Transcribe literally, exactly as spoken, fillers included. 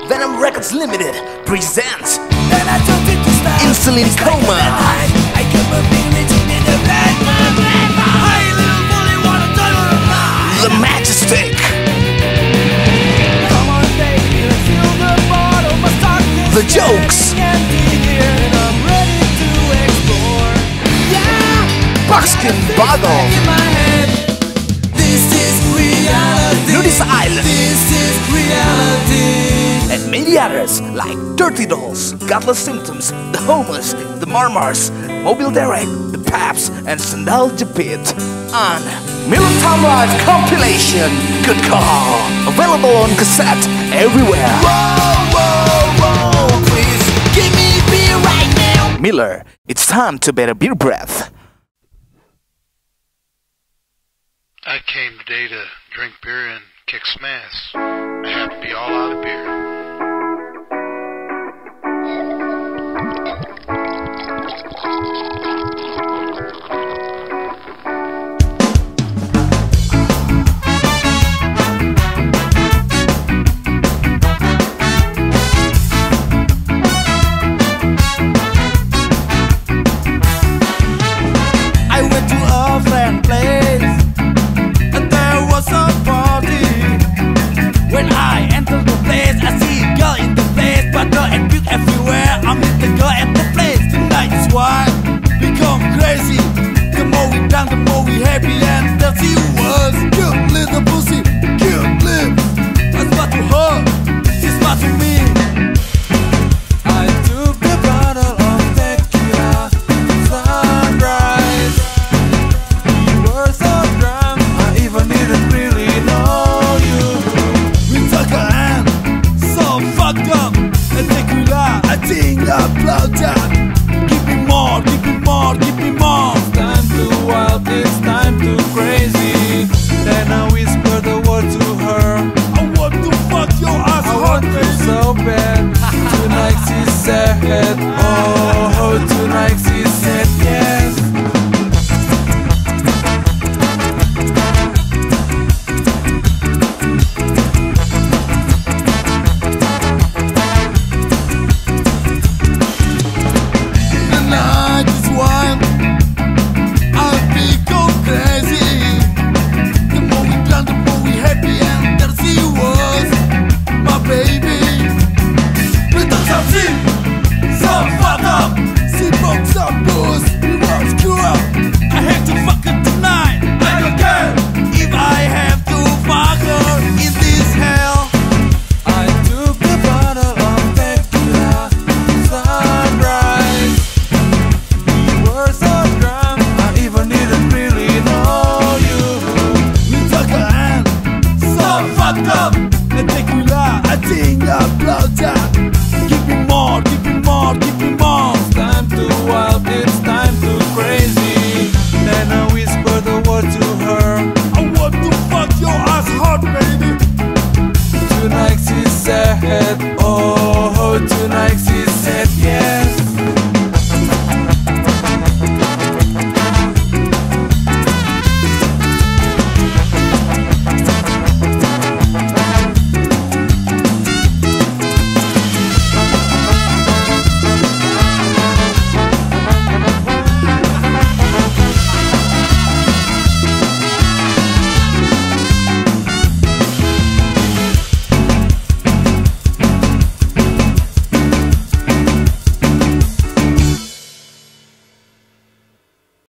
Venom Records Limited presents Then I told it to stop. Insulin It's Coma. Like I kept on being reaching in the bed. Hey, little bully, wanna die or not? The Majestic, Come on, baby, let's fill the bottle. My stock is The Jokes, getting empty here, and I'm ready to explore. Yeah, Buckskin Boggle, in my head. This is reality. Nudist Island, This is reality. and many others like Dirty Dolls, Godless Symptoms, The Homeless, The Marmars, Mobile Derek, The Paps, and Sandal Japit on Milltown Live compilation. Good call. Available on cassette everywhere. Whoa, whoa, whoa, please give me beer right now. Miller, it's time to better beer breath. I came today to drink beer and kick smash. I happen to be all out of beer.